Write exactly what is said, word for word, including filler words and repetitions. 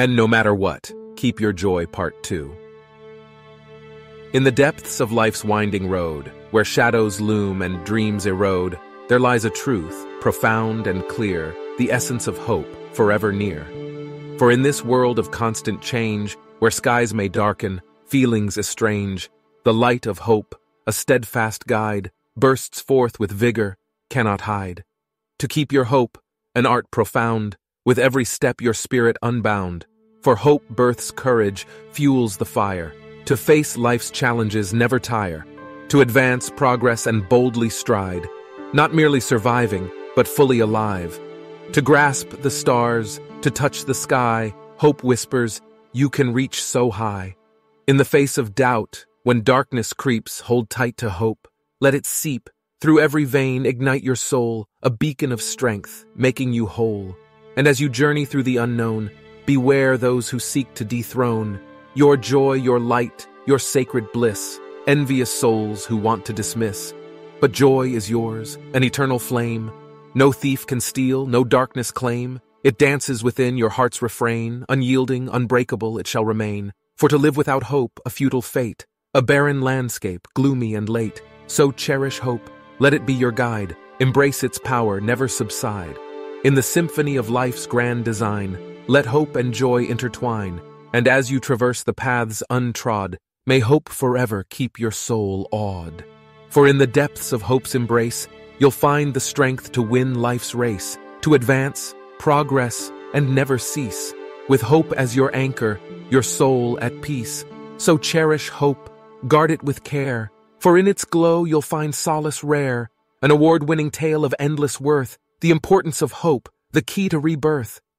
And no matter what, keep your joy. Part two. In the depths of life's winding road, where shadows loom and dreams erode, there lies a truth, profound and clear, the essence of hope, forever near. For in this world of constant change, where skies may darken, feelings estrange, the light of hope, a steadfast guide, bursts forth with vigor, cannot hide. To keep your hope, an art profound, with every step your spirit unbound. For hope births courage, fuels the fire. To face life's challenges, never tire. To advance, progress, and boldly stride. Not merely surviving, but fully alive. To grasp the stars, to touch the sky, hope whispers, you can reach so high. In the face of doubt, when darkness creeps, hold tight to hope. Let it seep, through every vein ignite your soul, a beacon of strength, making you whole. And as you journey through the unknown, beware those who seek to dethrone your joy, your light, your sacred bliss, envious souls who want to dismiss. But joy is yours, an eternal flame. No thief can steal, no darkness claim. It dances within your heart's refrain, unyielding, unbreakable it shall remain. For to live without hope, a futile fate, a barren landscape, gloomy and late. So cherish hope, let it be your guide, embrace its power, never subside. In the symphony of life's grand design, let hope and joy intertwine, and as you traverse the paths untrod, may hope forever keep your soul awed. For in the depths of hope's embrace, you'll find the strength to win life's race, to advance, progress, and never cease. With hope as your anchor, your soul at peace. So cherish hope, guard it with care, for in its glow you'll find solace rare, an award-winning tale of endless worth, the importance of hope, the key to rebirth.